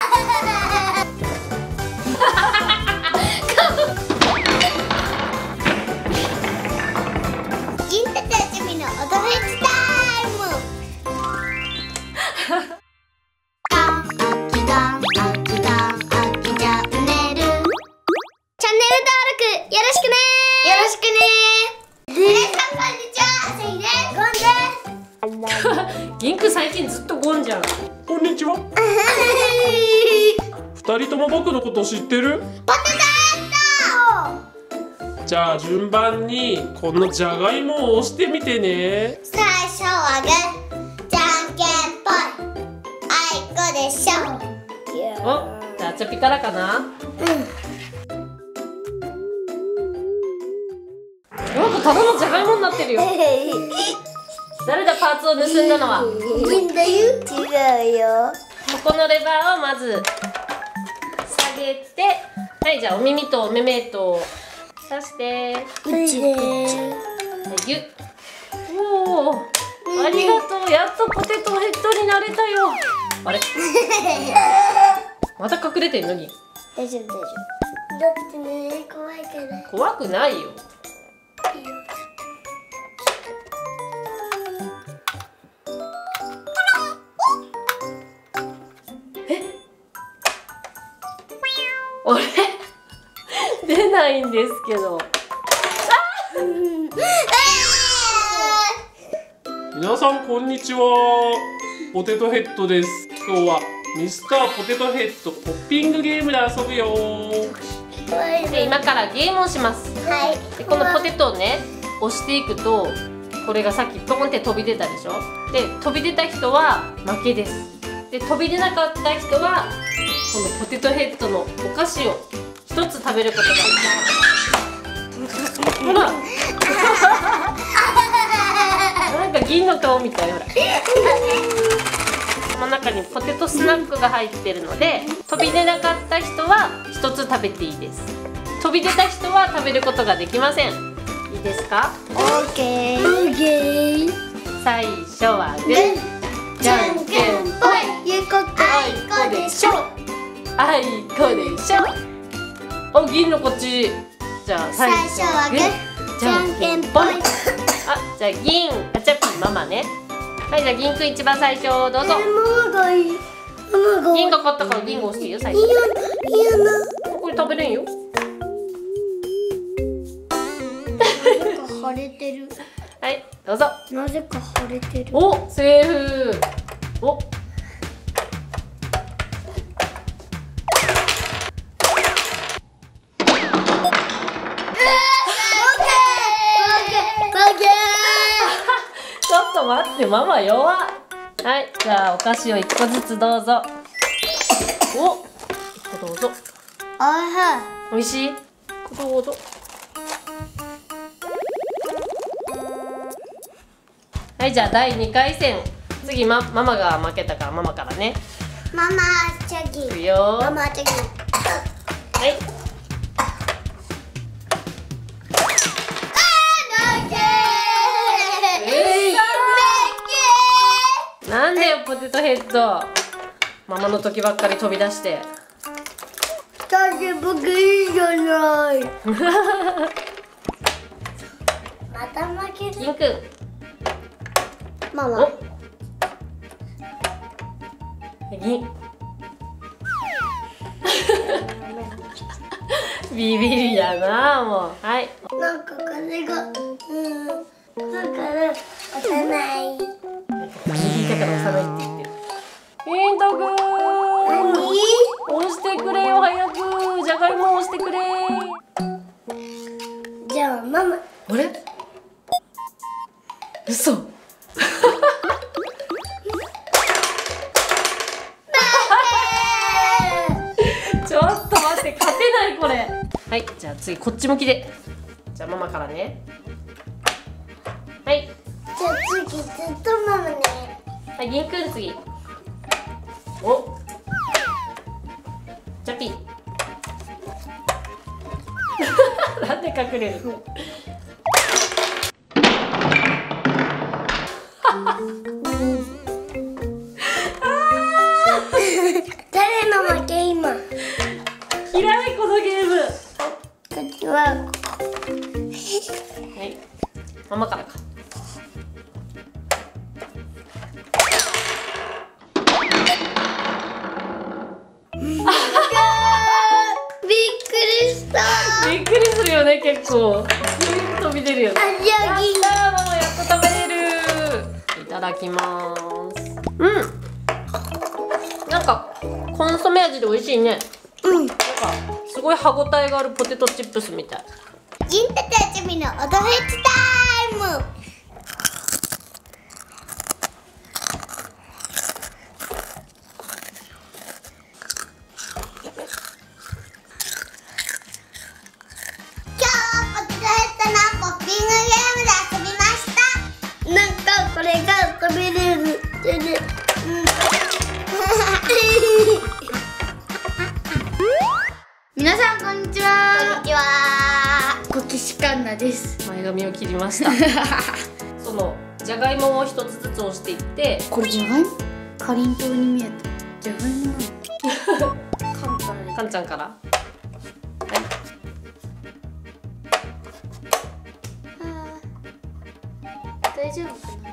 銀太たちみのおとめつタイム。チャンネル登録よろしくね。よろしくね。皆さんこんにちは、あさひです。ゴンです。 銀くん最近ずっとゴンじゃん。 こんにちは。二人とも僕のこと知ってる？ ポテトじゃあ順番にこのじゃがいもを押してみてね。 最初はグー、じゃんけんぽい。あいこでしょ。 お、じゃあチョピからかな。なんかただのじゃがいもになってるよ。誰だパーツを盗んだのは。 銀だよ。違うよ。 ここのレバーをまず下げて、はい、じゃあお耳とお目目と刺して、 うちで。 はい、ギュッ。おお、ありがとう。やっとポテトヘッドになれたよ。あれまた隠れてんのに。 大丈夫大丈夫。だってね、怖いから。 怖くないよ。あれ出ないんですけど。 皆さんこんにちは。ポテトヘッドです。今日はミスターポテトヘッドポッピングゲームで遊ぶよ。 で今からゲームをします。 はい。 でこのポテトをね押していくと、これがさっきポンって飛び出たでしょ。で飛び出た人は負けです。で飛び出なかった人はこのポテトヘッドのお菓子を一つ食べることができます。ほらなんか銀の顔みたい。ほらこの中にポテトスナックが入ってるので、飛び出なかった人は一つ食べていいです。飛び出た人は食べることができません。いいですか？ オーケー。オーケー。 最初はグー、じゃんけんぽい。 ゆうこあいこでしょ。 あいこでしょ。お、銀のこっち。じゃあ最初はグー、 じゃんけんぽい。 あ、じゃあ銀、ガチャピンママね。はい、じゃあ銀くん一番最初どうぞ。 ママがいい。ママが。 銀が勝ったから銀が押していいよ最初。 いやな。 これ食べれんよ。 腫れてる。 はい、どうぞ。 なぜか腫れてる。 お、セーフ。お。ちょっと待って、ママ弱っ。はい、じゃあお菓子を1個ずつどうぞ。お、1個どうぞ。おいしい？どうぞ。はい、じゃあ第2回戦。次、ママが負けたからママからね。 ママチャギ。 いくよ。 ママチャギ。 はい。なんでよポテトヘッド。ママの時ばっかり飛び出して。 だって僕いいじゃない。また負ける。 銀くん。 ママ。 銀。ビビりやなもう。はい。 なんか風が。だから押さない。 だから押さないって言ってる。ヒントくん。押してくれよ早く。じゃがいも押してくれ。 じゃあママ。 あれ？嘘。ちょっと待って勝てないこれ。はい、じゃあ次こっち向きで。じゃあママからね。はい。 じゃあ次ずっとママね。 はい、銀くん次。お。ジャピン。なんで隠れる？ 誰の負嫌いこのゲーム。 こっちははい、ママからか。 びっくりした。 びっくりするよね、結構。飛び出るよね。 あじゃあやったー、ママやっと食べれる。いただきます。なんかコンソメ味で美味しいね。なんかすごい歯ごたえがあるポテトチップスみたい。 ジンタたちみのおとフェチタイム。今日はポテトヘッドのポッピングゲームで遊びました。なんかこれが食べれる。 皆さんこんにちは。 こんにちは。 コキシカンナです。 前髪を切りました。そのじゃがいもを一つずつ押していって、 これじゃがいも？かりんとうに見えた。じゃがいもなの？ かんちゃんから。はい。 大丈夫かな？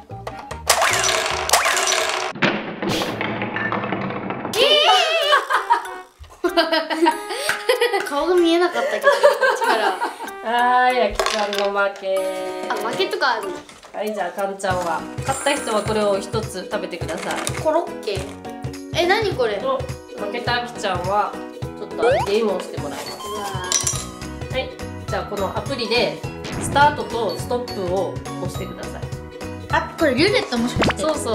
顔が見えなかったけど、こっちから。 はい、やきちゃんの負け。 あ、負けとかあるの？ はい、じゃあかんちゃんは勝った人はこれを一つ食べてください。 コロッケ？え、なにこれ？ と負けたあきちゃんはちょっとゲームをしてもらいます。はい、じゃあこのアプリでスタートとストップを押してください。 あ、これルーレットもしかして？ そうそう。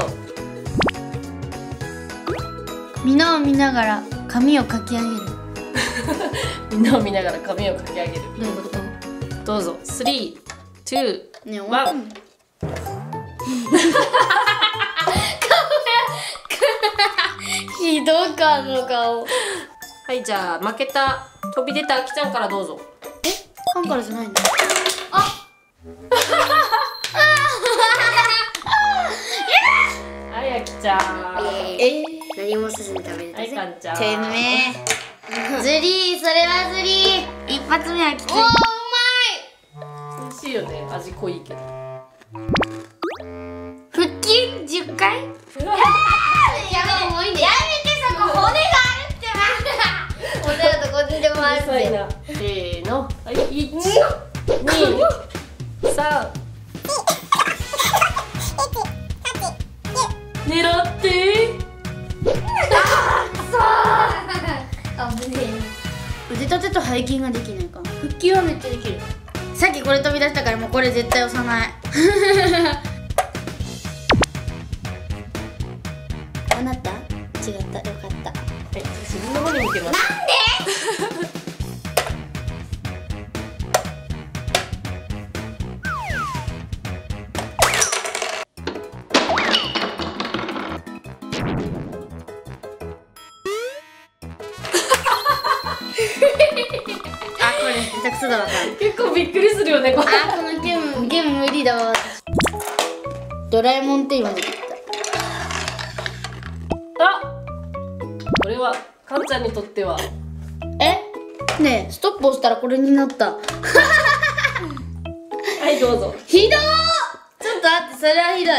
みんなを見ながら髪をかき上げる。 みんなを見ながら髪をかき上げる。 どういうこと？ どうぞ。3、2、 ね、 1。 ひどかあの顔。 はい、じゃあ負けた飛び出たあきちゃんからどうぞ。 え、カンからじゃないの？ はい、あきちゃん。 何もせずに食べれたはい、かんちゃん。 てめえ。ズリー、それはズリー。一発目はきつい。 おー、う美味しいよね、味濃いけど。 腹筋10回？ まい。やめてそこ骨があるってば。骨だとこっちでもあるって。 せーの。はい、1、2、3。狙って。 あぶね腕立てと背筋ができないかな。腹筋はめっちゃできる。さっきこれ飛び出したからもうこれ絶対押さない。あなた？違った。よかった。 はい、自分の方に向けます。 あ、これ下手くそだわ。 結構びっくりするよね、これ。 あ、このゲーム無理だわ。ドラえもんって今出てきあ、これはかんちゃんにとっては。 た。え？ねえ、ストップ押したらこれになった。 はい、どうぞ。 ひどー！ちょっと待って、それはひどい。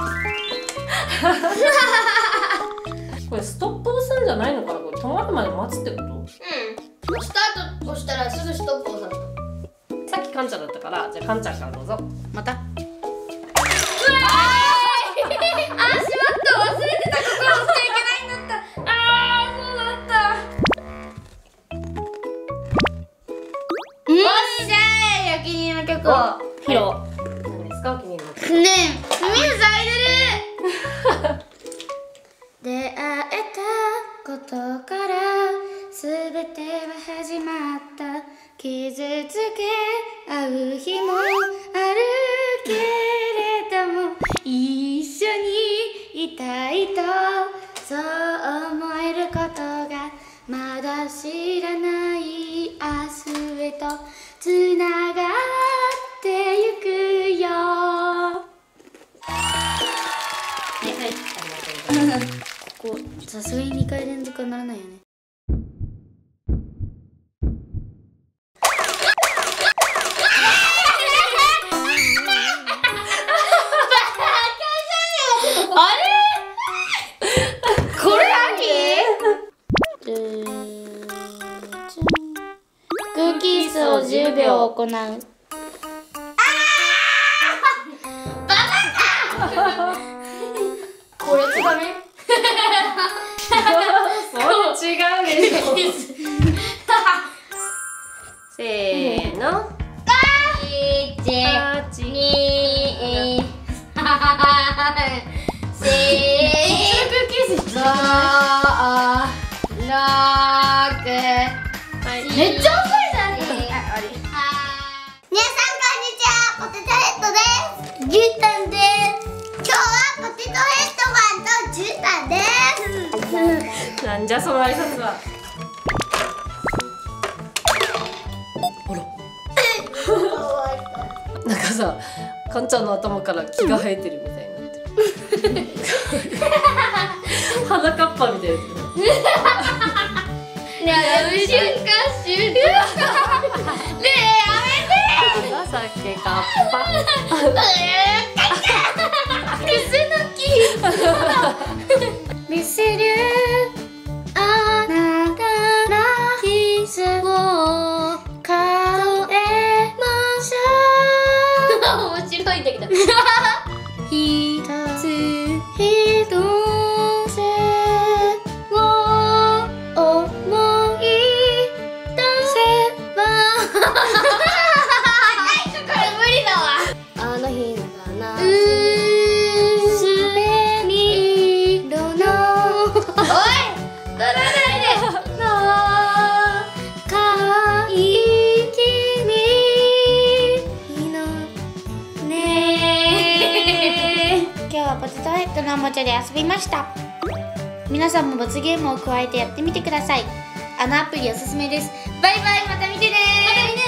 これストップ押すんじゃないのかな。これ止まるまで待つってこと？ スタート押したらすぐストップ押さない。 さっきかんちゃんだったから、じゃあかんちゃんからどうぞ。 また。 あー、しまった。忘れてた。ここ押しちゃいけないんだった。あー、そうだった。 よっしゃー！焼き肉の曲を披露。 何ですか、お気に入りの曲。 ねえ、耳塞いでる。出会えたことから全ては始まった。傷つけ合う日もあるけれども、一緒にいたいとそう思えることがまだ知らない明日へとつながってゆくよ。はいはい、 ありがとうございます。 ここさすがに2回連続はならないよね。 ンキースを10秒行う。これつかめもう違うでしょ。せーの。 1、2、4、5、6、めっちゃ遅いじゃん。 皆さんこんにちは、ポテトヘッドです。じゅうたんです。今日はポテトヘッドマンとじゅうたんです。 なんじゃその挨拶は。ほら。なんかさ、かんちゃんの頭から毛が生えてるみたいになってる。鼻かっぱみたいな。 ねえ、瞬間瞬間。ねえ、や情けかっぱ。 めて。クスノキ。見せるあなたのキスを数えましょう。面白いんだけど。一つ一つを思い出せば。これ無理だわ。あの日の話。薄紅色の。おい、取らないで。の可愛い君のね。今日はポテトヘッドのおもちゃで遊びました。皆さんも罰ゲームを加えてやってみてください。あのアプリおすすめです。バイバイ、また見てね。